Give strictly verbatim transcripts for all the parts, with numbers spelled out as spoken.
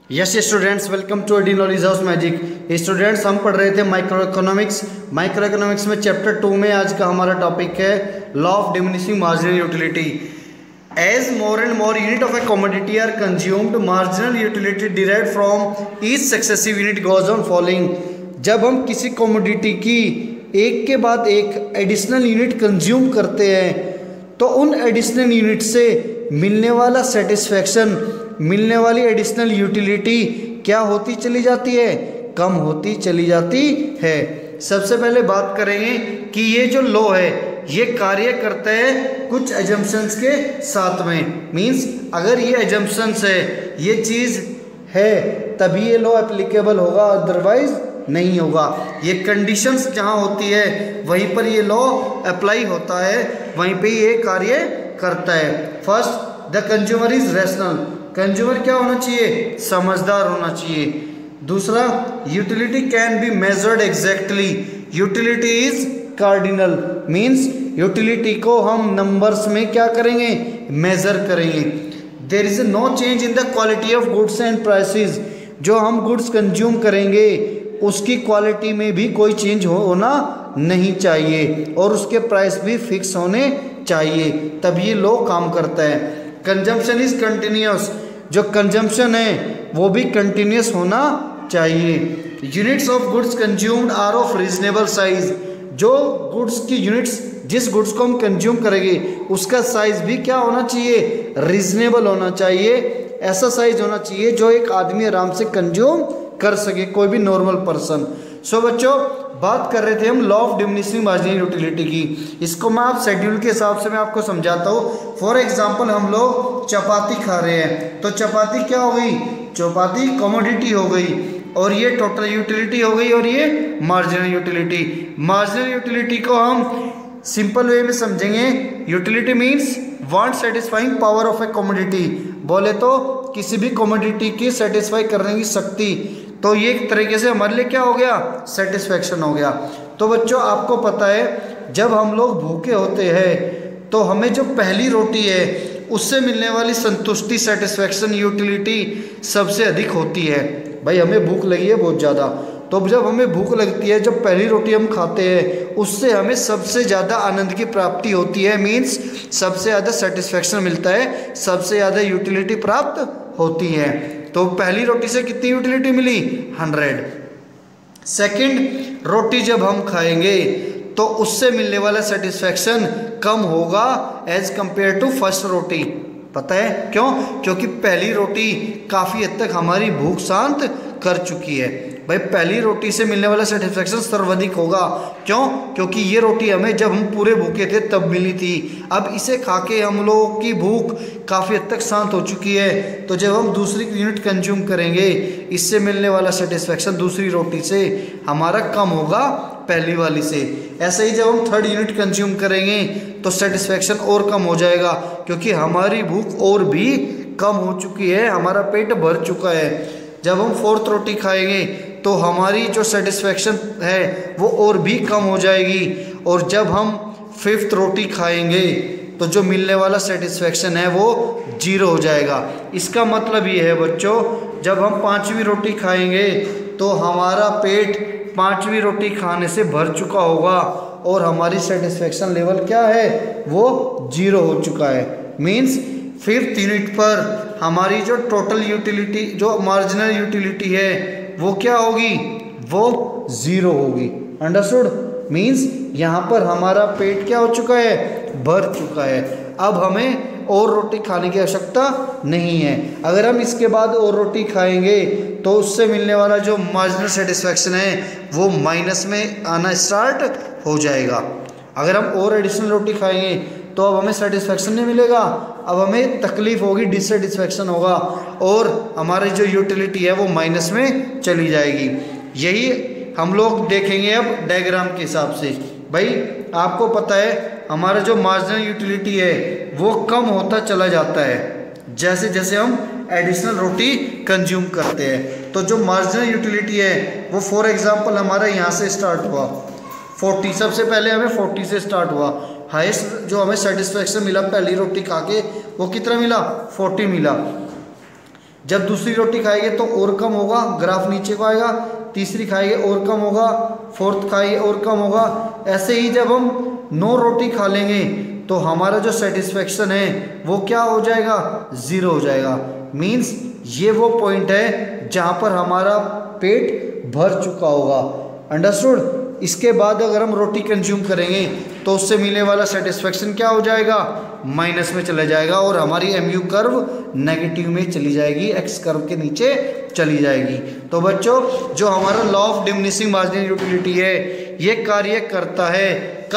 Yes students, welcome to AD knowledge house magic. Students, हम पढ़ रहे थे माइक्रो इकोनॉमिक्स। माइक्रो इकोनॉमिक्स में चैप्टर टू में आज का हमारा टॉपिक है law of diminishing marginal utility. As more and more unit of a commodity are consumed, marginal utility derived from each successive unit goes on following. जब हम किसी commodity की एक के बाद एक एडिशनल यूनिट कंज्यूम करते हैं तो उन एडिशनल यूनिट से मिलने वाला सेटिस्फैक्शन, मिलने वाली एडिशनल यूटिलिटी क्या होती चली जाती है? कम होती चली जाती है। सबसे पहले बात करेंगे कि ये जो लॉ है ये कार्य करता है कुछ एजम्पशंस के साथ में। मींस अगर ये एजम्पशंस है, ये चीज़ है, तभी ये लॉ एप्लीकेबल होगा, अदरवाइज नहीं होगा। ये कंडीशंस जहाँ होती है वहीं पर ये लॉ अप्लाई होता है, वहीं पे ये कार्य करता है। First, the consumer is rational. Consumer क्या होना चाहिए? समझदार होना चाहिए। दूसरा, utility can be measured exactly. Utility is cardinal. Means utility को हम नंबर्स में क्या करेंगे? मेजर करेंगे। There is no change in the quality of goods and prices. जो हम गुड्स कंज्यूम करेंगे उसकी क्वालिटी में भी कोई चेंज होना नहीं चाहिए और उसके प्राइस भी फिक्स होने चाहिए, तब ये लॉ काम करता है। Consumption is continuous. जो कंजम्पशन है वो भी कंटिन्यूस होना चाहिए। Units of goods consumed are of reasonable size. जो गुड्स की यूनिट्स, जिस गुड्स को हम कंज्यूम करेंगे उसका साइज भी क्या होना चाहिए? रीजनेबल होना चाहिए। ऐसा साइज होना चाहिए जो एक आदमी आराम से कंज्यूम कर सके, कोई भी नॉर्मल पर्सन। सो बच्चों, बात कर रहे थे हम law of diminishing marginal utility की। इसको मैं आप शेड्यूल के हिसाब से मैं आपको समझाता हूँ। फॉर एग्जांपल, हम लोग चपाती खा रहे हैं तो चपाती क्या हो गई? चपाती कमोडिटी हो गई और ये टोटल यूटिलिटी हो गई और ये मार्जिनल यूटिलिटी। मार्जिनल यूटिलिटी को हम सिंपल वे में समझेंगे। Utility means want satisfying power of a commodity. बोले तो किसी भी कमोडिटी की सेटिस्फाई करने की शक्ति। तो ये एक तरीके से हमारे लिए क्या हो गया? सेटिस्फैक्शन हो गया। तो बच्चों, आपको पता है जब हम लोग भूखे होते हैं तो हमें जो पहली रोटी है उससे मिलने वाली संतुष्टि, सेटिस्फैक्शन, यूटिलिटी सबसे अधिक होती है। भाई हमें भूख लगी है बहुत ज़्यादा, तो जब हमें भूख लगती है, जब पहली रोटी हम खाते हैं उससे हमें सबसे ज़्यादा आनंद की प्राप्ति होती है। मीन्स सबसे ज़्यादा सेटिस्फैक्शन मिलता है, सबसे ज़्यादा यूटिलिटी प्राप्त होती है। तो पहली रोटी से कितनी यूटिलिटी मिली? हंड्रेड। सेकंड रोटी जब हम खाएंगे तो उससे मिलने वाला सेटिस्फैक्शन कम होगा एज कंपेयर टू फर्स्ट रोटी। पता है क्यों? क्योंकि पहली रोटी काफ़ी हद तक हमारी भूख शांत कर चुकी है। भाई पहली रोटी से मिलने वाला सेटिस्फैक्शन सर्वाधिक होगा। क्यों? क्योंकि ये रोटी हमें जब हम पूरे भूखे थे तब मिली थी। अब इसे खा के हम लोगों की भूख काफ़ी हद तक शांत हो चुकी है, तो जब हम दूसरी यूनिट कंज्यूम करेंगे इससे मिलने वाला सेटिस्फैक्शन दूसरी रोटी से हमारा कम होगा पहली वाली से। ऐसे ही जब हम थर्ड यूनिट कंज्यूम करेंगे तो सेटिस्फैक्शन और कम हो जाएगा, क्योंकि हमारी भूख और भी कम हो चुकी है, हमारा पेट भर चुका है। जब हम फोर्थ रोटी खाएंगे तो हमारी जो सेटिस्फैक्शन है वो और भी कम हो जाएगी, और जब हम फिफ्थ रोटी खाएंगे तो जो मिलने वाला सेटिस्फैक्शन है वो जीरो हो जाएगा। इसका मतलब ये है बच्चों, जब हम पांचवी रोटी खाएंगे तो हमारा पेट पांचवी रोटी खाने से भर चुका होगा और हमारी सेटिस्फैक्शन लेवल क्या है? वो जीरो हो चुका है। मीन्स फिफ्थ यूनिट पर हमारी जो टोटल यूटिलिटी, जो मार्जिनल यूटिलिटी है वो क्या होगी? वो ज़ीरो होगी। अंडरस्टूड? मीन्स यहाँ पर हमारा पेट क्या हो चुका है? भर चुका है। अब हमें और रोटी खाने की आवश्यकता नहीं है। अगर हम इसके बाद और रोटी खाएंगे तो उससे मिलने वाला जो मार्जिनल सेटिस्फैक्शन है वो माइनस में आना स्टार्ट हो जाएगा। अगर हम और एडिशनल रोटी खाएंगे तो अब हमें सेटिस्फैक्शन नहीं मिलेगा, अब हमें तकलीफ होगी, डिससेटिस्फैक्शन होगा और हमारी जो यूटिलिटी है वो माइनस में चली जाएगी। यही हम लोग देखेंगे अब डायग्राम के हिसाब से। भाई आपको पता है हमारा जो मार्जिनल यूटिलिटी है वो कम होता चला जाता है जैसे जैसे हम एडिशनल रोटी कंज्यूम करते हैं। तो जो मार्जिनल यूटिलिटी है वो फॉर एग्जांपल हमारा यहाँ से स्टार्ट हुआ फोर्टी, सबसे पहले हमें फोर्टी से स्टार्ट हुआ। हाईएस्ट जो हमें सेटिस्फैक्शन मिला पहली रोटी खा के वो कितना मिला? फोर्टी मिला। जब दूसरी रोटी खाएंगे तो और कम होगा, ग्राफ नीचे को आएगा। तीसरी खाएंगे और कम होगा, फोर्थ खाएंगे और कम होगा। ऐसे ही जब हम नौ रोटी खा लेंगे तो हमारा जो सेटिस्फेक्शन है वो क्या हो जाएगा, ज़ीरो हो जाएगा। मीन्स ये वो पॉइंट है जहाँ पर हमारा पेट भर चुका होगा। अंडरस्टूड। इसके बाद अगर हम रोटी कंज्यूम करेंगे तो उससे मिलने वाला सेटिस्फेक्शन क्या हो जाएगा, माइनस में चला जाएगा और हमारी एम यू कर्व नेगेटिव में चली जाएगी, एक्स कर्व के नीचे चली जाएगी। तो बच्चों जो हमारा law of diminishing marginal utility है ये कार्य करता है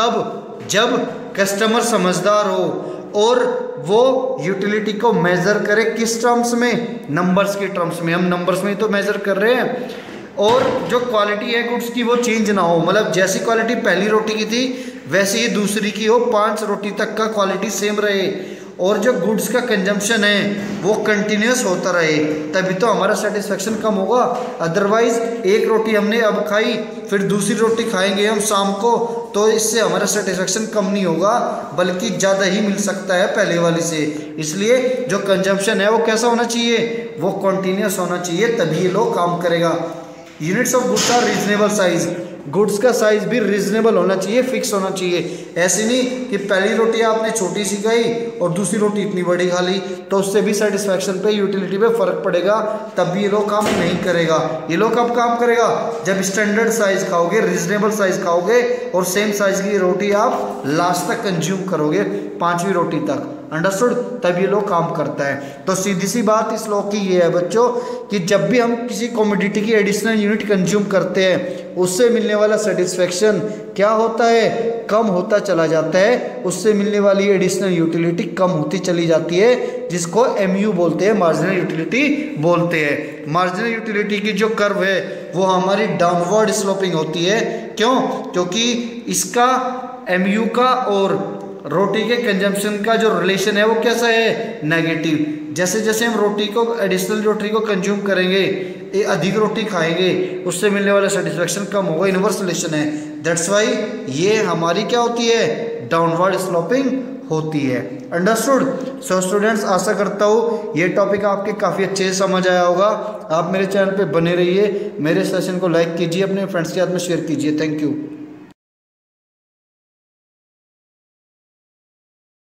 कब, जब कस्टमर समझदार हो और वो यूटिलिटी को मेज़र करे किस टर्म्स में, नंबर्स के टर्म्स में। हम नंबर्स में ही तो मेज़र कर रहे हैं। और जो क्वालिटी है गुड्स की वो चेंज ना हो, मतलब जैसी क्वालिटी पहली रोटी की थी वैसे ही दूसरी की हो, पांच रोटी तक का क्वालिटी सेम रहे और जो गुड्स का कंजम्पशन है वो कंटिन्यूस होता रहे, तभी तो हमारा सेटिस्फेक्शन कम होगा। अदरवाइज एक रोटी हमने अब खाई फिर दूसरी रोटी खाएंगे हम शाम को, तो इससे हमारा सेटिस्फेक्शन कम नहीं होगा बल्कि ज़्यादा ही मिल सकता है पहले वाली से। इसलिए जो कंजम्पशन है वो कैसा होना चाहिए, वो कंटिन्यूस होना चाहिए, तभी ये लोग काम करेगा। Units of goods are reasonable size, goods का साइज भी रीजनेबल होना चाहिए, फिक्स होना चाहिए। ऐसे नहीं कि पहली रोटी आपने छोटी सी खाई और दूसरी रोटी इतनी बड़ी खा ली, तो उससे भी सेटिस्फेक्शन पे, यूटिलिटी पे फर्क पड़ेगा, तब भी ये लोग काम नहीं करेगा। ये लोग कब काम करेगा, जब स्टैंडर्ड साइज खाओगे, रीजनेबल साइज खाओगे और सेम साइज की रोटी आप लास्ट तक कंज्यूम करोगे, पांचवी रोटी तक। अंडरस्टूड। तब ये लोग काम करता है। तो सीधी सी बात इस लॉ की ये है बच्चों कि जब भी हम किसी कमोडिटी की एडिशनल यूनिट कंज्यूम करते हैं उससे मिलने वाला सेटिस्फेक्शन क्या होता है, कम होता चला जाता है। उससे मिलने वाली एडिशनल यूटिलिटी कम होती चली जाती है, जिसको एम यू बोलते हैं, मार्जिनल यूटिलिटी बोलते हैं। मार्जिनल यूटिलिटी की जो कर्व है वो हमारी डाउनवर्ड स्लोपिंग होती है। क्यों? क्योंकि इसका एम यू का और रोटी के कंजम्पशन का जो रिलेशन है वो कैसा है, नेगेटिव। जैसे जैसे हम रोटी को, एडिशनल रोटी को कंज्यूम करेंगे, ये अधिक रोटी खाएंगे, उससे मिलने वाला सेटिस्फेक्शन कम होगा, इनवर्स रिलेशन है। दैट्स वाई ये हमारी क्या होती है, डाउनवर्ड स्लोपिंग होती है। अंडरस्टूड। सो स्टूडेंट्स, आशा करता हूँ ये टॉपिक आपके काफ़ी अच्छे से समझ आया होगा। आप मेरे चैनल पे बने रहिए, मेरे सेशन को लाइक कीजिए, अपने फ्रेंड्स के साथ में शेयर कीजिए। Thank you.